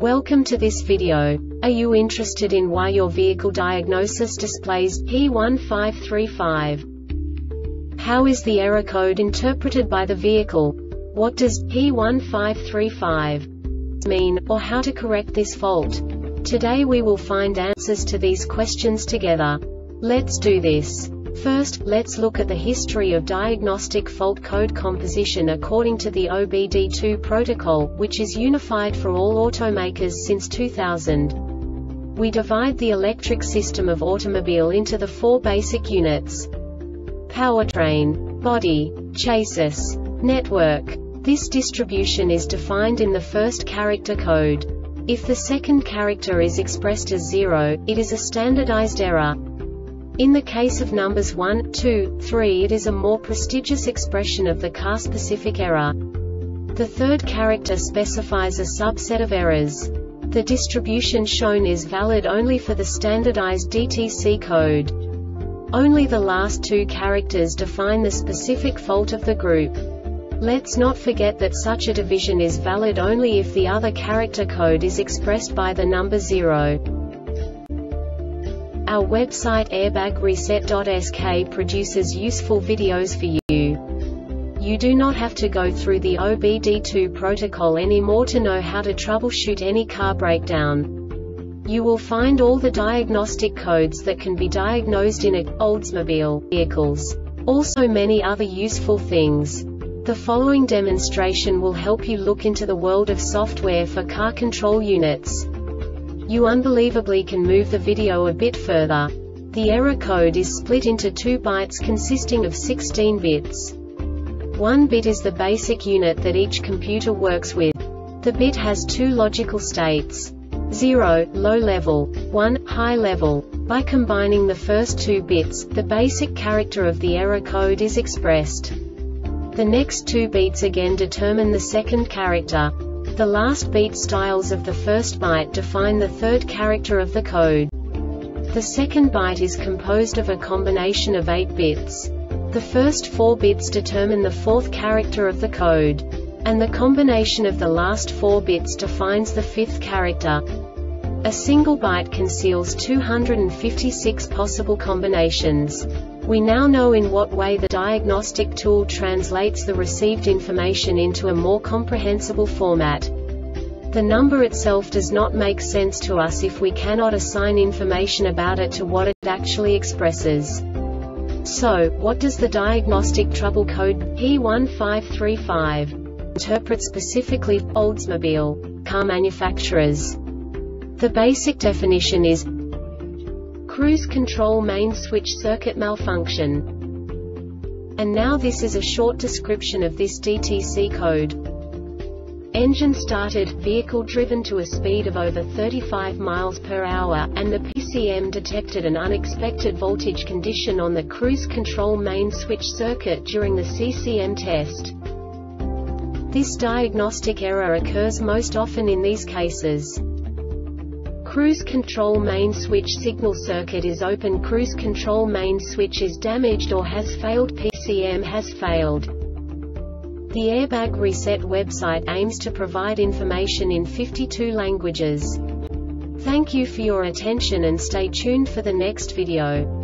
Welcome to this video. Are you interested in why your vehicle diagnosis displays P1535? How is the error code interpreted by the vehicle? What does P1535 mean, or how to correct this fault? Today we will find answers to these questions together. Let's do this. First, let's look at the history of diagnostic fault code composition according to the OBD2 protocol, which is unified for all automakers since 2000. We divide the electric system of automobile into the four basic units: powertrain, body, chassis, network. This distribution is defined in the first character code. If the second character is expressed as 0, it is a standardized error. In the case of numbers 1, 2, 3, it is a more prestigious expression of the car-specific error. The third character specifies a subset of errors. The distribution shown is valid only for the standardized DTC code. Only the last two characters define the specific fault of the group. Let's not forget that such a division is valid only if the other character code is expressed by the number 0. Our website airbagreset.sk produces useful videos for you. You do not have to go through the OBD2 protocol anymore to know how to troubleshoot any car breakdown. You will find all the diagnostic codes that can be diagnosed in Oldsmobile vehicles. Also many other useful things. The following demonstration will help you look into the world of software for car control units. You unbelievably can move the video a bit further. The error code is split into 2 bytes consisting of 16 bits. 1 bit is the basic unit that each computer works with. The bit has 2 logical states: 0, low level, 1, high level. By combining the first 2 bits, the basic character of the error code is expressed. The next 2 beats again determine the second character. The last beat styles of the first byte define the third character of the code. The second byte is composed of a combination of 8 bits. The first 4 bits determine the fourth character of the code. And the combination of the last 4 bits defines the fifth character. A single byte conceals 256 possible combinations. We now know in what way the diagnostic tool translates the received information into a more comprehensible format. The number itself does not make sense to us if we cannot assign information about it to what it actually expresses. So, what does the diagnostic trouble code P1535 interpret specifically for Oldsmobile car manufacturers? The basic definition is cruise control main switch circuit malfunction. And now this is a short description of this DTC code. Engine started, vehicle driven to a speed of over 35 miles per hour, and the PCM detected an unexpected voltage condition on the cruise control main switch circuit during the CCM test. This diagnostic error occurs most often in these cases: cruise control main switch signal circuit is open, cruise control main switch is damaged or has failed, PCM has failed. The Airbag Reset website aims to provide information in 52 languages. Thank you for your attention and stay tuned for the next video.